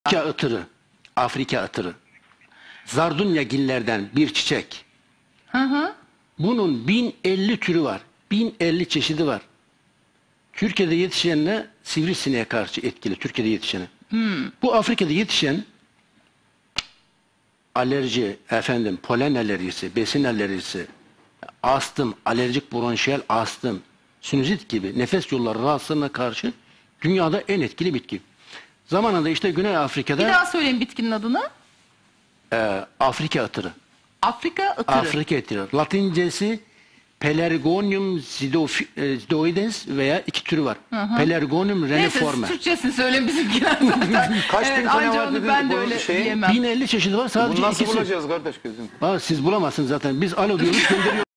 Afrika ıtırı, Afrika ıtırı. Zardunyagillerden bir çiçek. Hı hı. Bunun 1050 türü var. 1050 çeşidi var. Türkiye'de yetişenle sivrisineğe karşı etkili. Türkiye'de yetişeni. Bu Afrika'da yetişen alerji, polen alerjisi, besin alerjisi, astım, alerjik bronşiyel astım, sinüzit gibi nefes yolları rahatsızlığına karşı dünyada en etkili bitki. Zamanında işte Güney Bir Afrika'da daha söyleyin bitkinin adını. Afrika ıtırı. Afrika ıtırı. Afrika ıtırı. Latincesi Pelargonium zidoides veya iki türü var. Pelargonium Neyse reniforme. Türkçesini söyle bizimkiler zaten. Kaç bin Evet, tane anca var onu dedin, ben de bu öyle şey? diyemem. 1050 çeşidi var, sadece Bunu nasıl ikisi. bulacağız kardeş gözüm? Siz bulamazsınız zaten. Biz alo diyoruz, gönderiyoruz.